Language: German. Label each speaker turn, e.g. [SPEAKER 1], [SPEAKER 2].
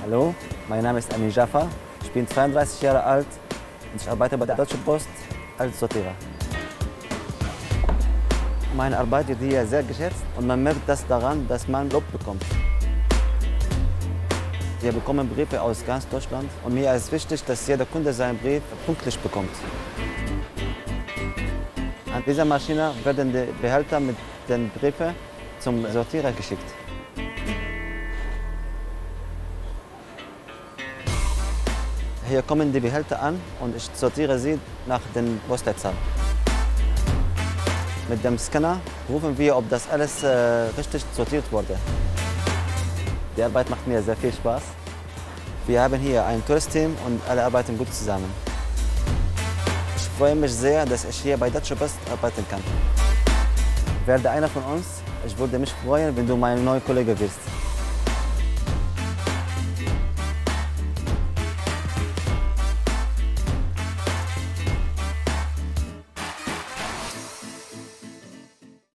[SPEAKER 1] Hallo, mein Name ist Amin Jafar. Ich bin 32 Jahre alt und ich arbeite bei der Deutschen Post als Sortierer. Meine Arbeit wird hier sehr geschätzt und man merkt das daran, dass man Lob bekommt. Wir bekommen Briefe aus ganz Deutschland und mir ist wichtig, dass jeder Kunde seinen Brief pünktlich bekommt. An dieser Maschine werden die Behälter mit den Briefen zum Sortierer geschickt. Hier kommen die Behälter an und ich sortiere sie nach den Postleitzahl. Mit dem Scanner prüfen wir, ob das alles richtig sortiert wurde. Die Arbeit macht mir sehr viel Spaß. Wir haben hier ein tolles Team und alle arbeiten gut zusammen. Ich freue mich sehr, dass ich hier bei Deutsche Post arbeiten kann. Werde einer von uns. Ich würde mich freuen, wenn du mein neuer Kollege wirst.